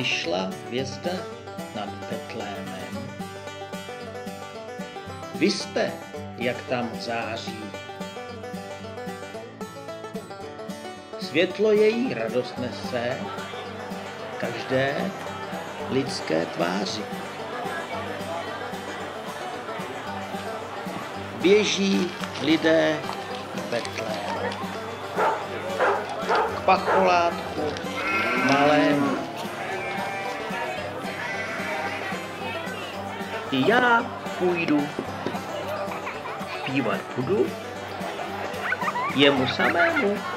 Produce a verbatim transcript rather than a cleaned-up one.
vyšla hvězda nad Betlémem. Vizte, jak tam září. Světlo její radost nese každé lidské tváři. Běží lidé k Betlému, k pacholátku malému. I já půjdu, zpívat budu jemu samému.